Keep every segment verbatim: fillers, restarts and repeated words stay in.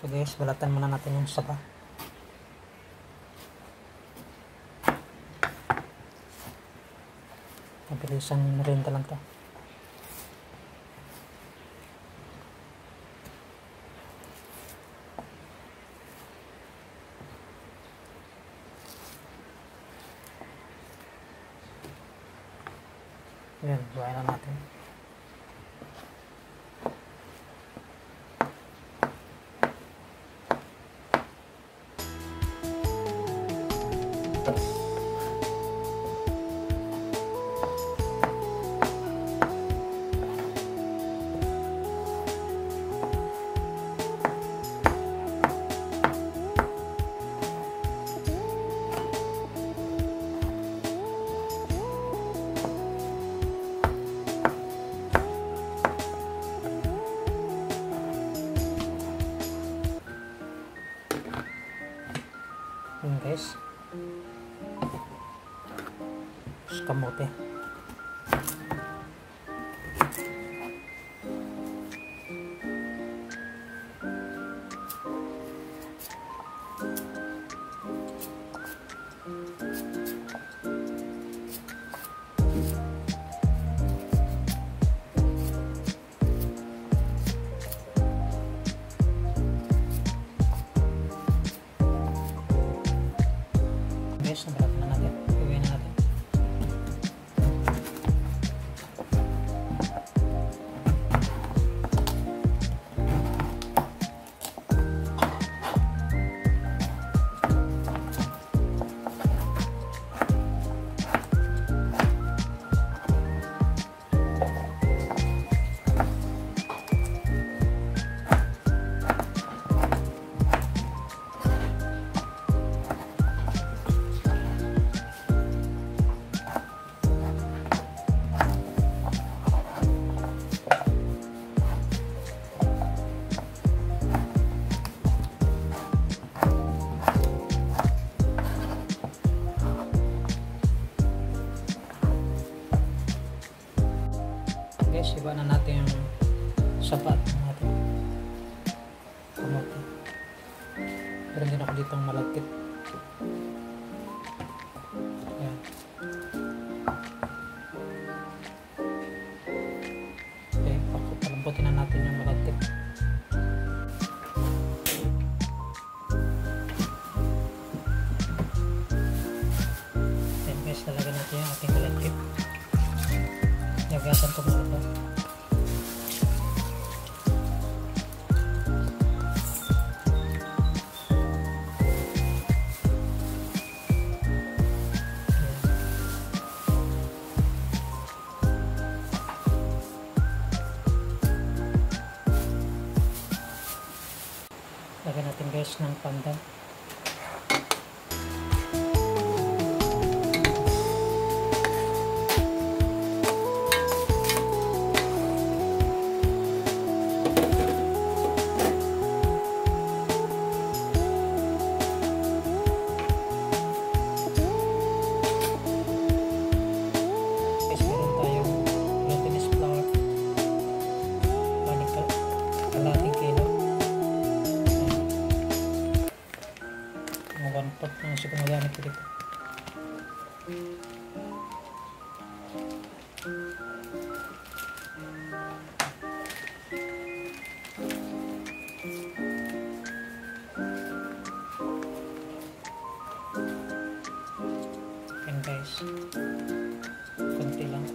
So guys, balatan muna natin yung saba. Mabilisan rin lang to. Yan, buhay na natin. Yun guys, kamote. Guys, nabalatan na natin. Iuwi na natin. Guys, iba na natin yung sapat natin kamote. Pero din ako ditong malagkit. Ayan. Okay, palamputin na natin yung malagkit. Ayan guys, talaga natin yung ating malagkit. Nagasan ko muna ito. Lagyan natin guys ng pandan. One pot na nasa gumagamit ko dito. Yan guys, konti lang.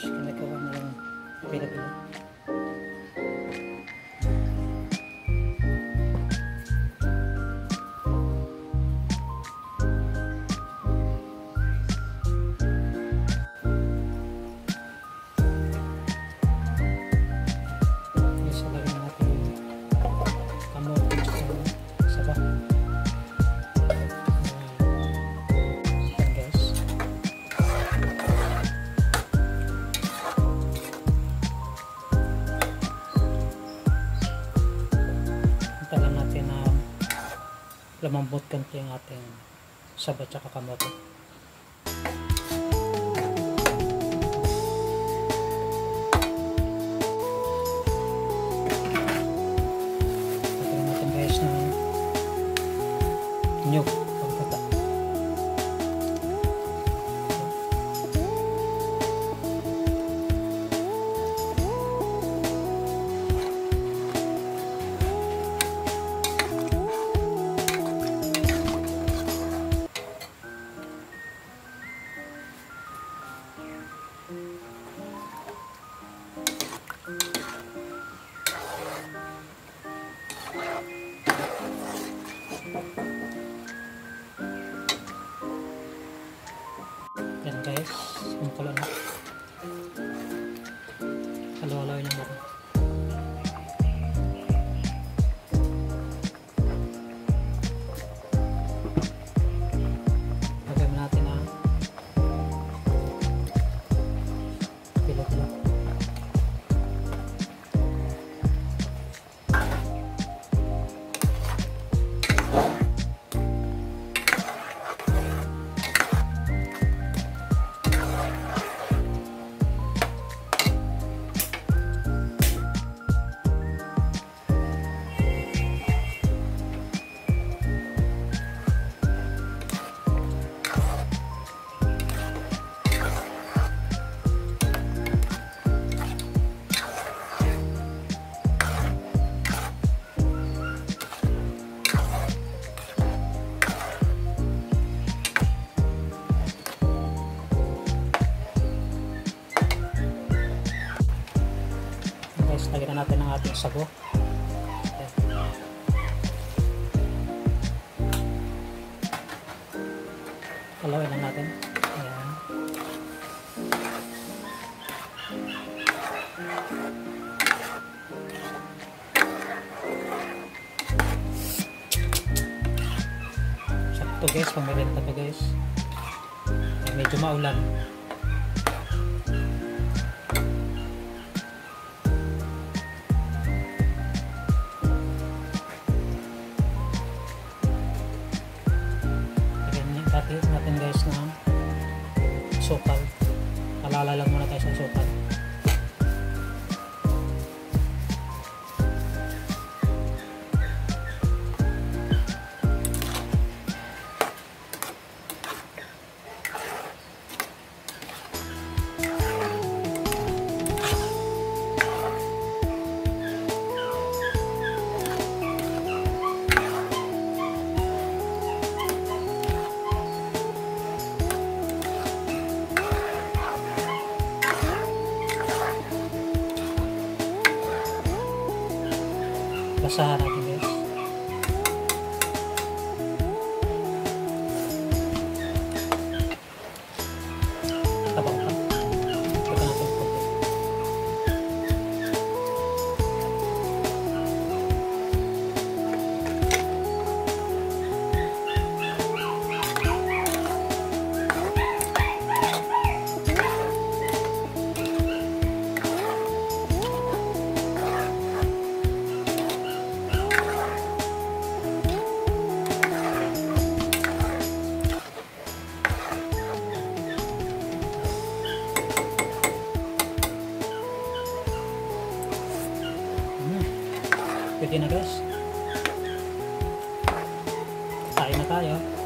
guys, ginagawa na lang pila-pila. Guys, lagyan na natin yung kamote sa saba. Talan natin na lumambot konti ang ating saba at kamote. Talan natin guys ng nyug pagkata. Yan guys, kumukulo na. Halo-haloy lang natin. Lagyan natin ang pila-pila. Guys, lagyan na natin ang ating sago. Halawin lang natin. Ayan. Sakto guys, pamirinta pa guys. Ay, medyo maulan. Dati natin guys na sukal. Alala lang muna tayo sa sukal. Basahan natin guys. Tabang pa. Ito natin konti. Pwede na guys. Kain na tayo.